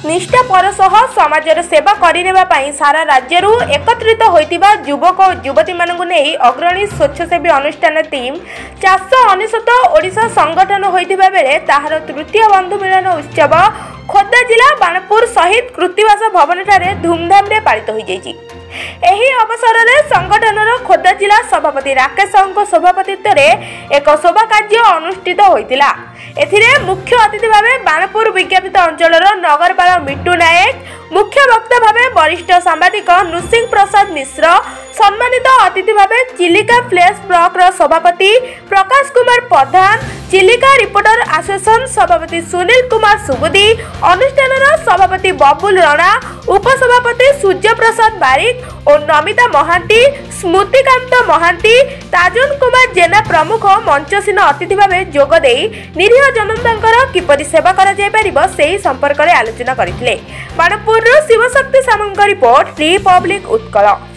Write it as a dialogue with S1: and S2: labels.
S1: निष्ठा पर सह समाजर सेवा करने सारा राज्य एकत्रित होइतिबा युवक और युवती मानकु नेई अग्रणी स्वच्छसेवी अनुष्ठान टीम 499 ओडिशा संगठन होइतिबा बेले ताहार तृतीय बंधु मिलन उत्सव खोर्धा जिला बाणपुर शहीद कृतिवास भवन ठारे धूमधाम रे पालित होई जायछि। एही अवसर में संगठनर खोर्धा जिला सभापति राकेश साहू सभापतित्व में एक शोभा कार्य अनुष्ठित होइतिला। एथिरे मुख्य अतिथि भावे बाणपुर विज्ञापित अंचलर नगरपाल मिट्टू नायक, मुख्य वक्ता भावे वरिष्ठ सांबादिक नृसिंह प्रसाद मिश्र, सम्मानित अतिथि भावे चिलिका फ्लैश ब्लॉक सभापति प्रकाश कुमार प्रधान, चिलिका रिपोर्टर एसोसिएशन सभापति सुनील कुमार सुबुदी, अनुष्ठानर सभापति बबुल राणा, उपसभापति सूर्य प्रसाद बारिक और नमिता महांती, स्मृतिकांत महांती, ताजुन कुमार जेना प्रमुख मंचसीन अतिथि भावे जोगदे निरीह जनतांकर किपरि सेवा करा जाय परिबो सेही संपर्क रे आलोचना करथिले। Banpur Shivshakti Samant report republic Utkal.